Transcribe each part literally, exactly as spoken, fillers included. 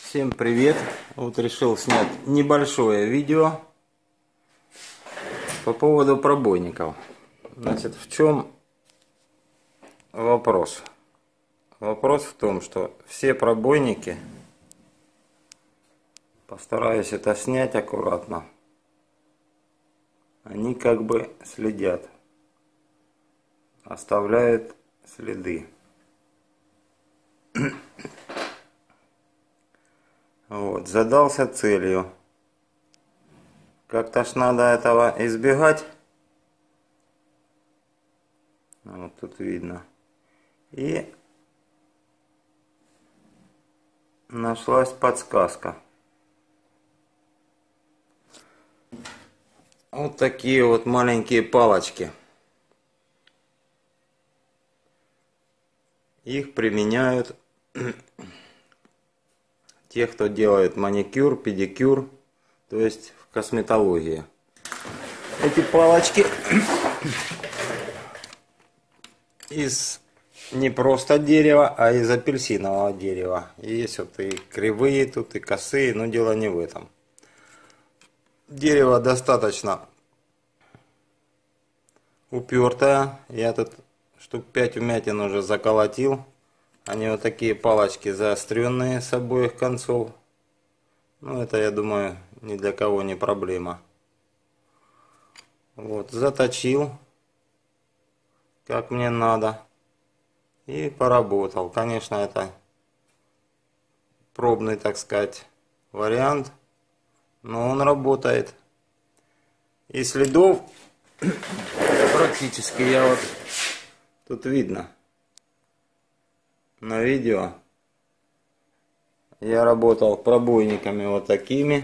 Всем привет! Вот решил снять небольшое видео по поводу пробойников. Значит, в чем вопрос? Вопрос в том, что все пробойники, постараюсь это снять аккуратно, они как бы следят, оставляют следы. Вот, задался целью. Как-то ж надо этого избегать. Вот тут видно. И нашлась подсказка. Вот такие вот маленькие палочки. Их применяют те, кто делает маникюр, педикюр, то есть в косметологии. Эти палочки из не просто дерева, а из апельсинового дерева. Есть вот и кривые тут, и косые, но дело не в этом. Дерево достаточно упертое. Я тут штук пять вмятин уже заколотил. Они вот такие палочки заостренные с обоих концов. Ну, это, я думаю, ни для кого не проблема. Вот, заточил, как мне надо. И поработал. Конечно, это пробный, так сказать, вариант. Но он работает. И следов практически я вот тут видно. На видео я работал пробойниками вот такими.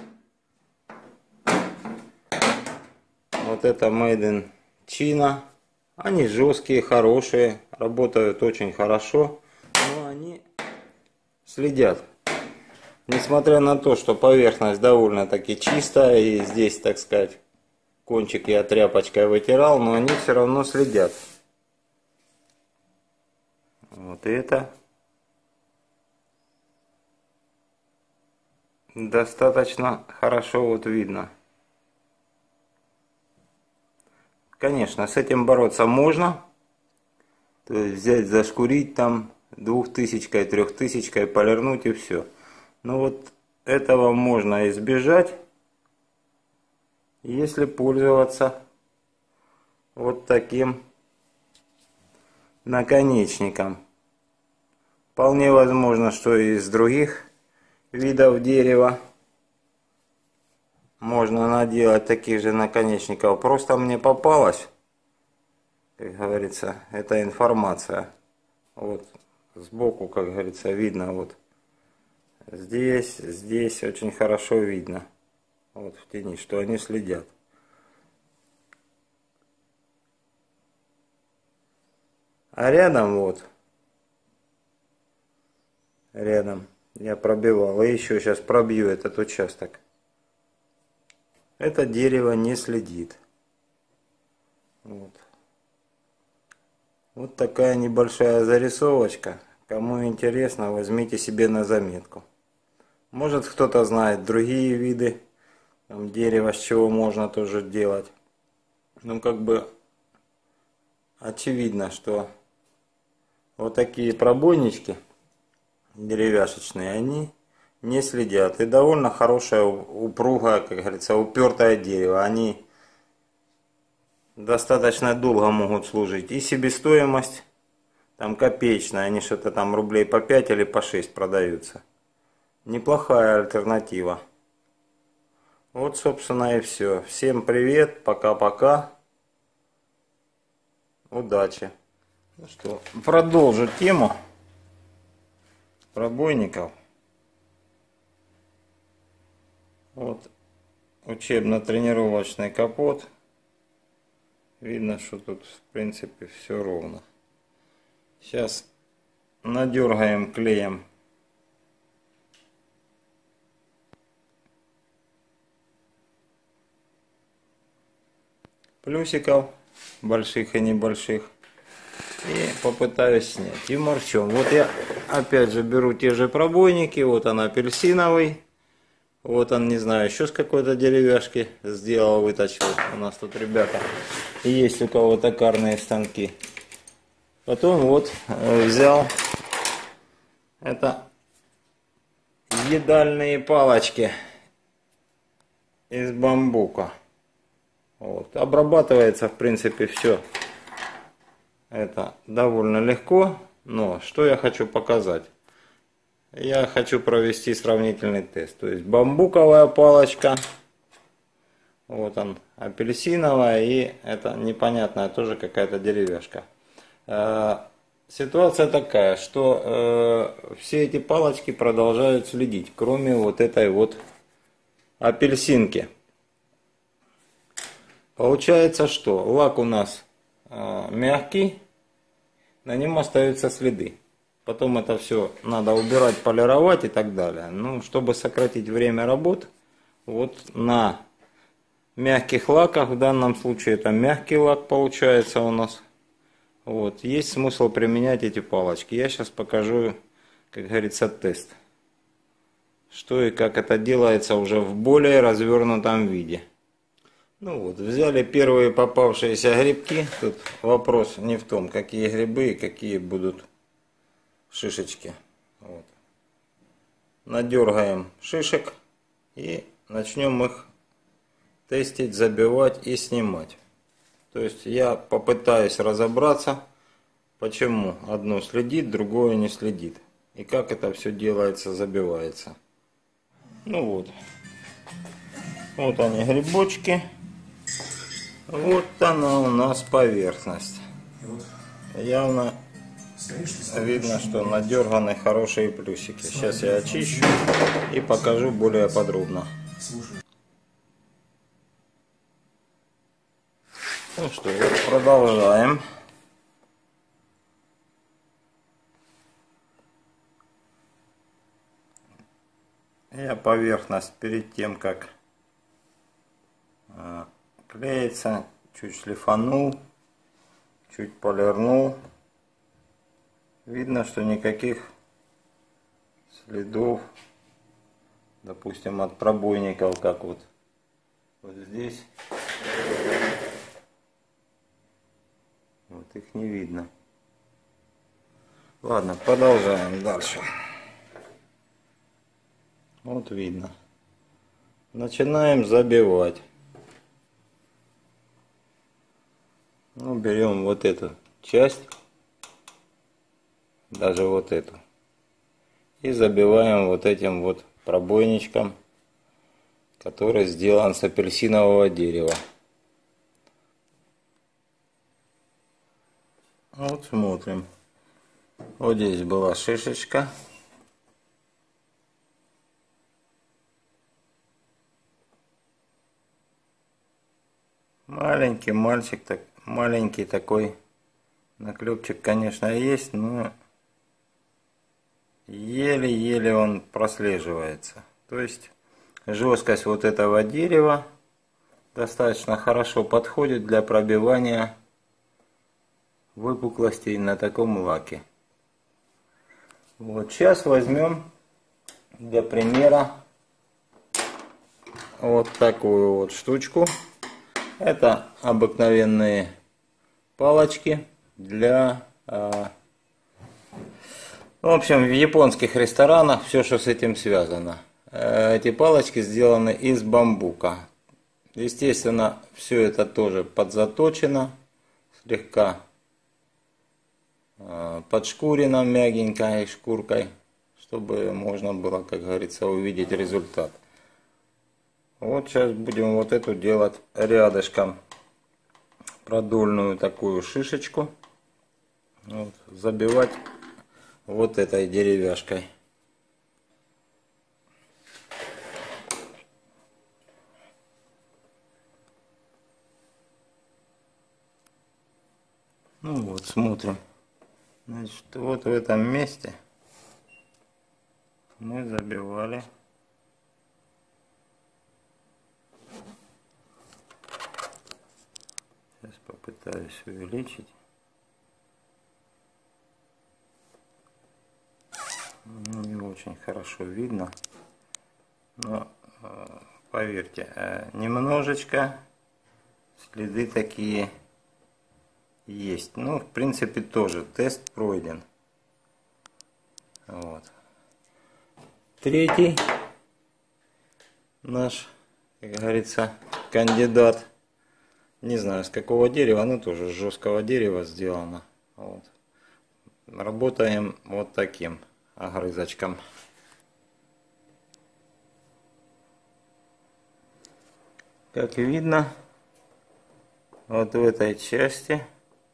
Вот это Made in China. Они жесткие, хорошие, работают очень хорошо, но они следят. Несмотря на то, что поверхность довольно-таки чистая, и здесь, так сказать, кончик я тряпочкой вытирал, но они все равно следят. Вот это достаточно хорошо вот видно. Конечно, с этим бороться можно. То есть взять, зашкурить там двухтысячкой, трехтысячкой, полирнуть и все. Но вот этого можно избежать, если пользоваться вот таким наконечником. Вполне возможно, что и из других видов дерева можно наделать таких же наконечников. Просто мне попалась, как говорится, эта информация. Вот сбоку, как говорится, видно. Вот здесь, здесь очень хорошо видно. Вот в тени, что они следят. А рядом вот, рядом я пробивал, и еще сейчас пробью этот участок. Это дерево не следит. Вот. Вот такая небольшая зарисовочка. Кому интересно, возьмите себе на заметку. Может, кто-то знает другие виды там, дерева, с чего можно тоже делать. Ну, как бы очевидно, что вот такие пробойнички деревяшечные, они не следят. И довольно хорошее, упругое, как говорится, упертое дерево. Они достаточно долго могут служить. И себестоимость там копеечная. Они что-то там рублей по пять или по шесть продаются. Неплохая альтернатива. Вот, собственно, и все. Всем привет. Пока-пока. Удачи. Ну что, продолжу тему пробойников. Вот учебно-тренировочный капот. Видно, что тут в принципе все ровно. Сейчас надергаем клеем плюсиков, больших и небольших. И попытаюсь снять. Юмор в чем? Вот я опять же беру те же пробойники. Вот он апельсиновый. Вот он, не знаю, еще с какой-то деревяшки сделал, выточил. У нас тут, ребята, есть у кого токарные станки. Потом вот взял это едальные палочки из бамбука. Вот. Обрабатывается, в принципе, все это довольно легко. Но что я хочу показать? Я хочу провести сравнительный тест. То есть бамбуковая палочка. Вот он, апельсиновая. И это непонятная тоже какая-то деревяшка. Ситуация такая, что э, все эти палочки продолжают следить, кроме вот этой вот апельсинки. Получается, что лак у нас э, мягкий, на нем остаются следы. Потом это все надо убирать, полировать и так далее. Ну, чтобы сократить время работ, вот на мягких лаках, в данном случае это мягкий лак получается у нас. Вот, есть смысл применять эти палочки. Я сейчас покажу, как говорится, тест. Что и как это делается уже в более развернутом виде. Ну вот, взяли первые попавшиеся грибки. Тут вопрос не в том, какие грибы и какие будут шишечки. Вот. Надергаем шишек и начнем их тестить, забивать и снимать. То есть я попытаюсь разобраться, почему одно следит, другое не следит. И как это все делается, забивается. Ну вот. Вот они, грибочки. Вот она у нас поверхность. Явно видно, что надерганы хорошие плюсики. Сейчас я очищу и покажу более подробно. Ну что, продолжаем. Я поверхность перед тем, как э, клеится, чуть шлифанул, чуть полирнул. Видно, что никаких следов, допустим, от пробойников, как вот, вот здесь. Вот их не видно. Ладно, продолжаем дальше. Вот видно. Начинаем забивать. Ну, берем вот эту часть, даже вот эту, и забиваем вот этим вот пробойничком, который сделан с апельсинового дерева. Вот смотрим. Вот здесь была шишечка. Маленький мальчик, так, маленький такой наклепчик, конечно, есть, но еле-еле он прослеживается. То есть жесткость вот этого дерева достаточно хорошо подходит для пробивания выпуклостей на таком лаке. Вот сейчас возьмем для примера вот такую вот штучку. Это обыкновенные палочки для, в общем, в японских ресторанах все, что с этим связано. Эти палочки сделаны из бамбука. Естественно, все это тоже подзаточено, слегка подшкурено мягенькой шкуркой, чтобы можно было, как говорится, увидеть результат. Вот сейчас будем вот эту делать рядышком продольную такую шишечку, вот, забивать вот этой деревяшкой. Ну вот, смотрим. Значит, вот в этом месте мы забивали. Сейчас попытаюсь увеличить. очень хорошо видно. Но поверьте, немножечко следы такие есть. Ну, в принципе, тоже тест пройден. Вот. Третий наш, как говорится, кандидат. Не знаю, с какого дерева, но тоже с жесткого дерева сделано. Вот. Работаем вот таким огрызочком. Как видно, вот в этой части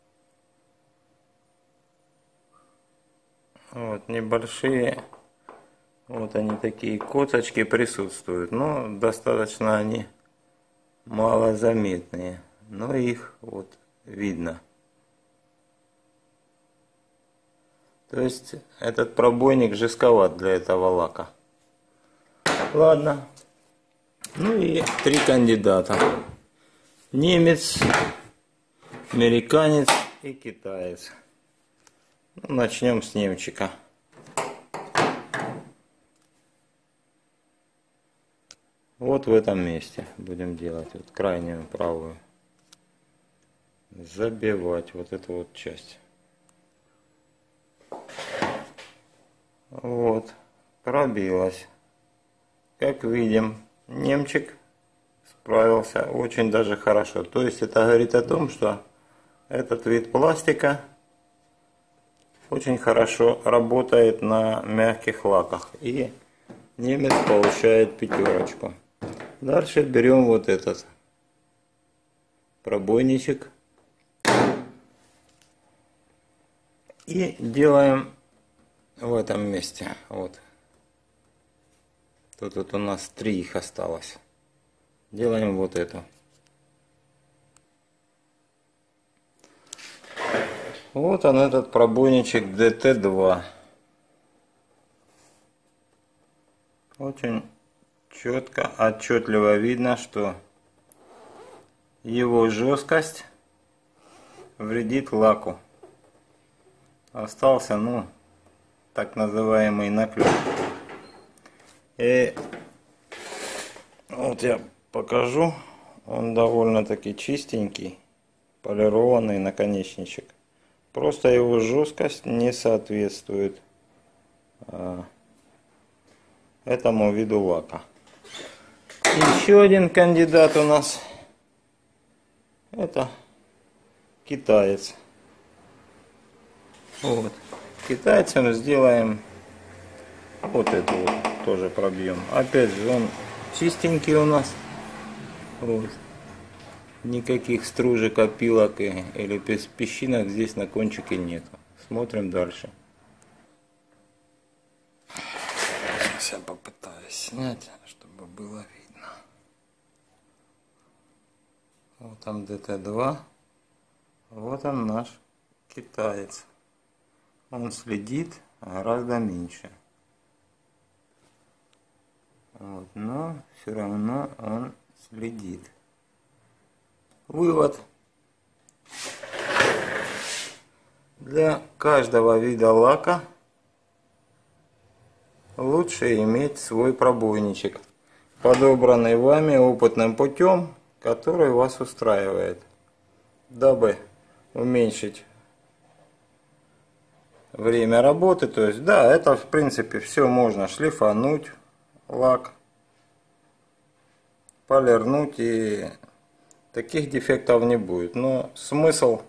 вот небольшие, вот они такие косточки присутствуют, но достаточно они малозаметные, но их вот видно. То есть этот пробойник жестковат для этого лака. Ладно. Ну и три кандидата. Немец, американец и китаец. Ну, начнем с немчика. Вот в этом месте будем делать. Вот крайнюю правую. Забивать вот эту вот часть. Вот. Пробилась. Как видим, немчик справился очень даже хорошо. То есть это говорит о том, что этот вид пластика очень хорошо работает на мягких лаках. И немец получает пятерочку. Дальше берем вот этот пробойничек и делаем в этом месте. Вот. Тут вот у нас три их осталось. Делаем вот это. Вот он, этот пробойничек дэ тэ два. Очень четко, отчетливо видно, что его жесткость вредит лаку. Остался, ну, так называемый наклеп. И вот я покажу, он довольно-таки чистенький, полированный наконечничек. Просто его жесткость не соответствует а, этому виду лака. Еще один кандидат у нас, это китаец. Вот. Китайцам сделаем вот это вот, тоже пробьем. Опять же, он чистенький у нас. Вот. Никаких стружек, опилок и, или песчинок здесь на кончике нету. Смотрим дальше. Сейчас я попытаюсь снять, чтобы было видно. Вот там дэ тэ два. Вот он наш китаец. Он следит гораздо меньше. Вот, но все равно он следит. Вывод. Для каждого вида лака лучше иметь свой пробойничек, подобранный вами опытным путем, который вас устраивает, дабы уменьшить время работы. То есть, да, это в принципе все можно шлифануть, лак, полирнуть, и таких дефектов не будет. Но смысл,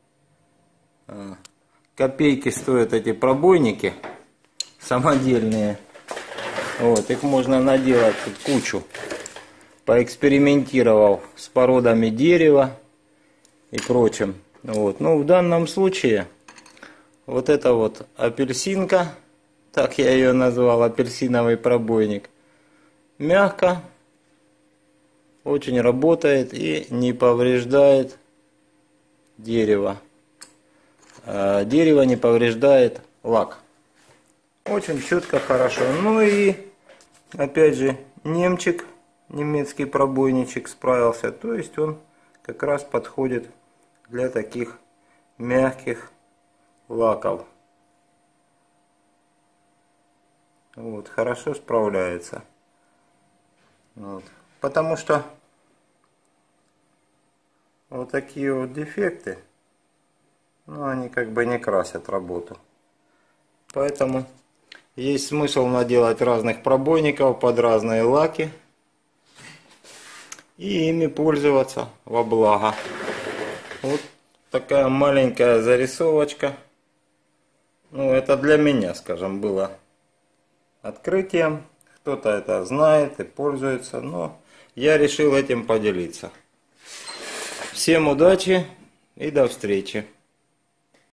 копейки стоят эти пробойники самодельные. Вот, их можно наделать кучу. Поэкспериментировал с породами дерева и прочим. Вот. Но в данном случае вот эта вот апельсинка, так я ее назвал, апельсиновый пробойник, мягко, очень работает и не повреждает дерево. А дерево не повреждает лак. Очень четко, хорошо. Ну и опять же немчик, немецкий пробойничек справился. То есть он как раз подходит для таких мягких лаков. Вот, хорошо справляется. Вот. Потому что вот такие вот дефекты, ну, они как бы не красят работу. Поэтому есть смысл наделать разных пробойников под разные лаки и ими пользоваться во благо. Вот такая маленькая зарисовочка. Ну, это для меня, скажем, было открытием. Кто-то это знает и пользуется, но я решил этим поделиться. Всем удачи и до встречи.